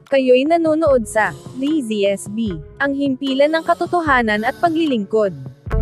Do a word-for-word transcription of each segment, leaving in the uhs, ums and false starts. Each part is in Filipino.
Kayo'y nanonood sa D Z S B, ang himpilan ng katotohanan at paglilingkod.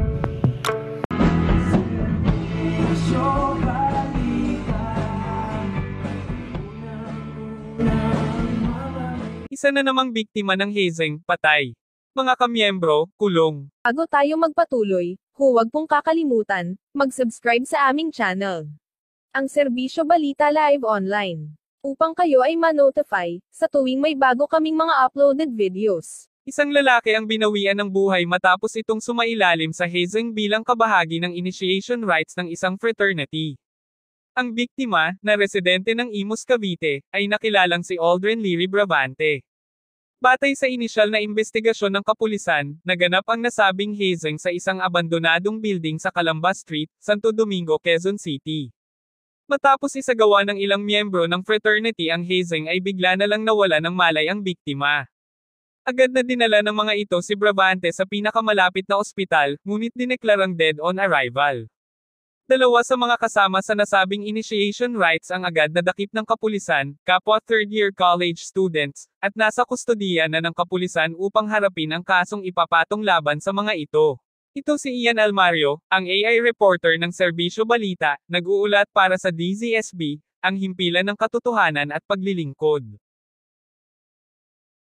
Isa na namang biktima ng hazing, patay. Mga kamiyembro, kulong. Bago tayo magpatuloy, huwag pong kakalimutan, mag-subscribe sa aming channel. Ang Serbisyo Balita Live Online. Upang kayo ay ma-notify, sa tuwing may bago kaming mga uploaded videos. Isang lalaki ang binawian ng buhay matapos itong sumailalim sa hazing bilang kabahagi ng initiation rites ng isang fraternity. Ang biktima, na residente ng Imus Cavite, ay nakilalang si Aldrin Leary Bravante. Batay sa inisyal na investigasyon ng kapulisan, naganap ang nasabing hazing sa isang abandonadong building sa Calamba Street, Santo Domingo, Quezon City. Matapos isagawa ng ilang miyembro ng fraternity ang hazing ay bigla na lang nawala ng malay ang biktima. Agad na dinala ng mga ito si Bravante sa pinakamalapit na ospital, ngunit dineklarang dead on arrival. Dalawa sa mga kasama sa nasabing initiation rites ang agad na dakip ng kapulisan, kapwa third-year college students, at nasa kustodiya na ng kapulisan upang harapin ang kasong ipapatong laban sa mga ito. Ito si Ian Almario, ang A I reporter ng Serbisyo Balita, nag-uulat para sa D Z S B, ang himpilan ng katotohanan at paglilingkod.